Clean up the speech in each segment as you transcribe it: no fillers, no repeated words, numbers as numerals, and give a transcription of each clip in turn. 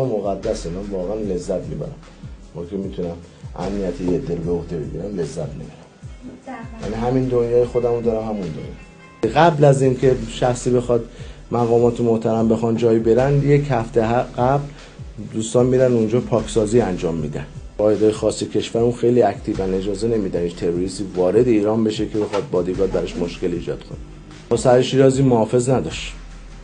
اما مقدسه. من واقعا لذت میبرم. ما که میتونم امنیتی یه دل به عهده بگیرم لذت میبرم. یعنی همین دنیای خودمو دارم، همون دنیا. قبل از اینکه شخصی بخواد مقامات محترم بخوان جایی برن، یک هفته قبل دوستان میرن اونجا پاکسازی انجام میدن. قاعده خاص کشور اون خیلی اکتیون، اجازه نمیدن هیچ تروریستی وارد ایران بشه که بخواد بادیگارد براش مشکل ایجاد کنه. سعید شیرازی محافظ نداشت.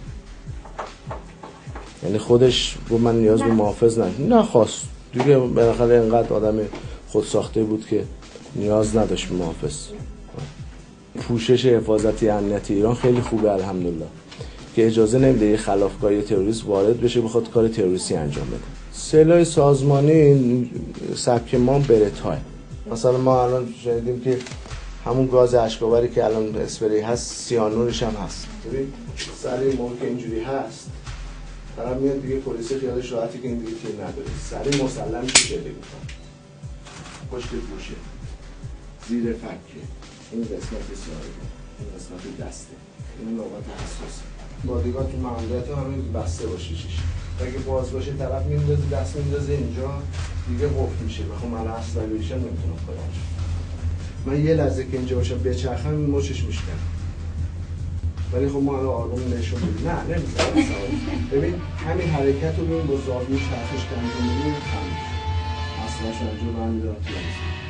یعنی خودش گفت من نیاز به محافظ نخواست. دیگه بالاخره اینقدر آدم خودساخته بود که نیاز نداشت به محافظ. پوشش حفاظتی امنیتی ایران خیلی خوبه الحمدلله که اجازه نمیده یه خلافکاری تروریست وارد بشه بخواد کار تروریستی انجام بده. سلاح سازمانی سبک ما برتاه. مثلا ما الان شنیدیم که همون گاز اشکاوری که الان اسپری هست سیانورش هم هست. ببین سر این موقع که اینجوری هست طرف میاد دیگه پلیس خیالش راحتی که این دیگه تیر نداره، سریع مسلم میشه جلوی میکنه، پشت گوشه، زیر فکه، این قسمت ساعده، این قسمت دسته، این نقاط حساسه. بادیگارد تو معمولیت همین بسته باشه شیشه. اگه باز باشه طرف میندازه دست میندازه اینجا دیگه قفل میشه. بخوام من اصلا بشم نمیتونم کارش. من یه لحظه که اینجا باشم بچرخم مچش میشکنم. ولی خب ما الان آروم نشون بدیم. نه نمیذارم. ببین همین حرکت رو ببین با زاویه چرخش که انجام میدیم تمام. اصلاش انجام برمی‌دارم تو